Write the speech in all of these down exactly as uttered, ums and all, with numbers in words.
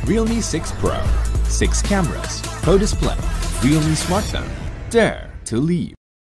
Realme six Pro. six cameras, Pro display, Realme smartphone. Dare to leave.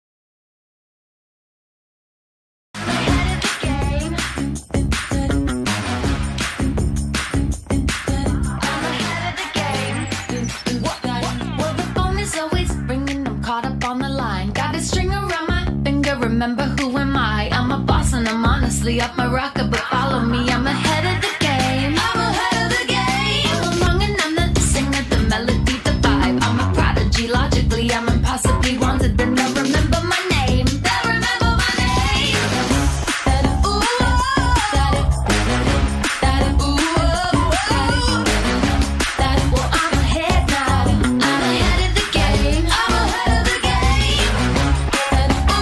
Remember who am I? I'm a boss and I'm honestly up my rocker, but follow me, I'm ahead of the game. I'm ahead of the game. I'm wrong and I'm the singer, the melody, the vibe. I'm a prodigy, logically I'm impossibly wanted. Then they'll remember my name. They'll remember my name. That ooh, that that ooh, that well I'm ahead now. I'm ahead of the game. I'm ahead of the game. That ooh.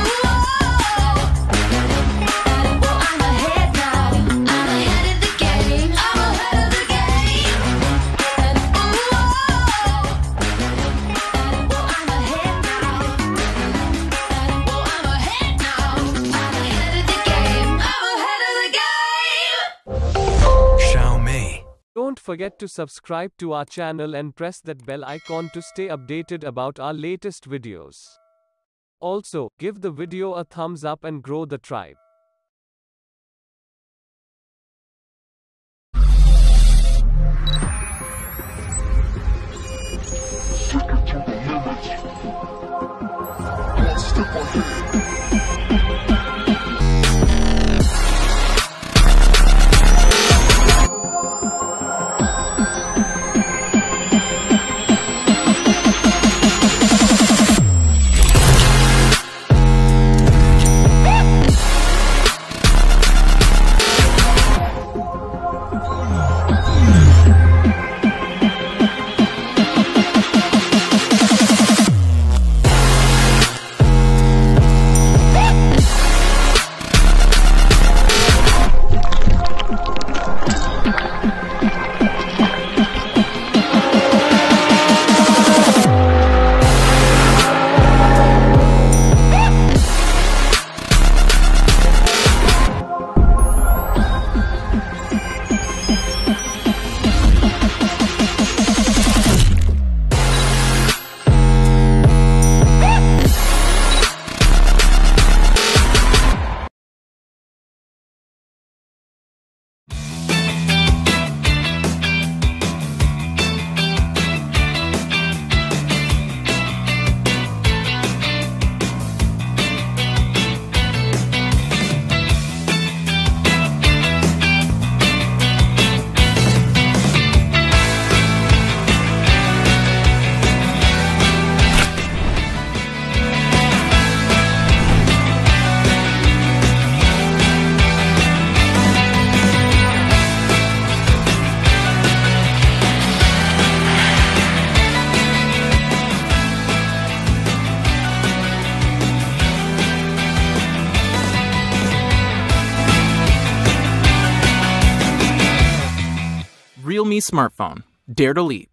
Don't forget to subscribe to our channel and press that bell icon to stay updated about our latest videos. Also, give the video a thumbs up and grow the tribe. Realme smartphone. Dare to leap.